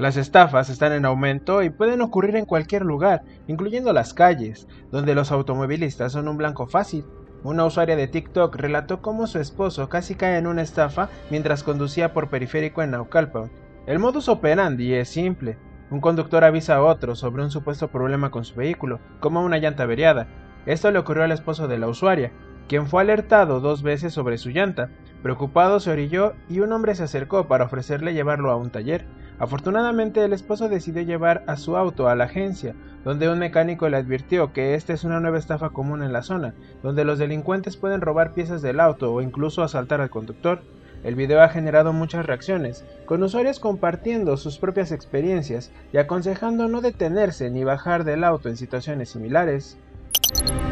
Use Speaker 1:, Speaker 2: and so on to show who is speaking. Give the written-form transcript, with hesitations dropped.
Speaker 1: Las estafas están en aumento y pueden ocurrir en cualquier lugar, incluyendo las calles, donde los automovilistas son un blanco fácil. Una usuaria de TikTok relató cómo su esposo casi cae en una estafa mientras conducía por periférico en Naucalpan. El modus operandi es simple. Un conductor avisa a otro sobre un supuesto problema con su vehículo, como una llanta averiada. Esto le ocurrió al esposo de la usuaria, quien fue alertado 2 veces sobre su llanta. Preocupado se orilló y un hombre se acercó para ofrecerle llevarlo a un taller. Afortunadamente el esposo decidió llevar a su auto a la agencia, donde un mecánico le advirtió que esta es una nueva estafa común en la zona, donde los delincuentes pueden robar piezas del auto o incluso asaltar al conductor. El video ha generado muchas reacciones, con usuarios compartiendo sus propias experiencias y aconsejando no detenerse ni bajar del auto en situaciones similares.